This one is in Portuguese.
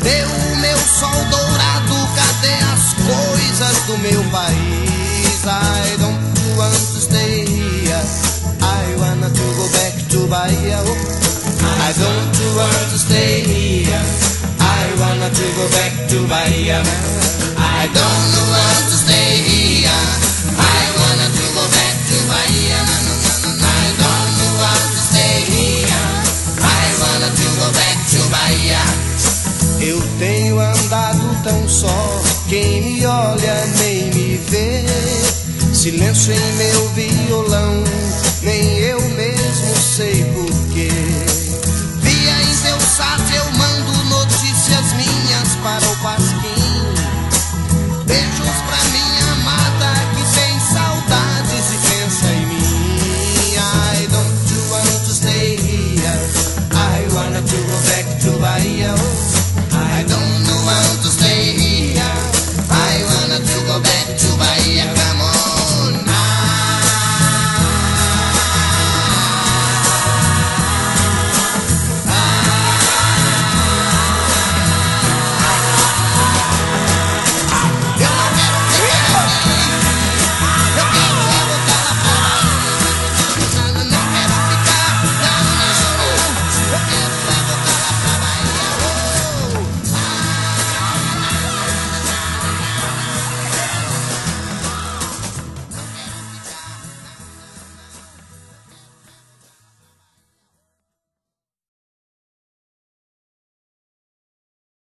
Meu sol dourado, cadê as coisas do meu país? I don't want to stay here, I wanna to go back to Bahia. I don't want to stay here, I wanna to go back to Bahia. I don't want to stay here, I wanna to go back to Bahia. I don't want to stay here, I wanna to go back to Bahia. Eu tenho andado tão só, quem me olha nem me vê. Silêncio em meu violão, nem eu mesmo sei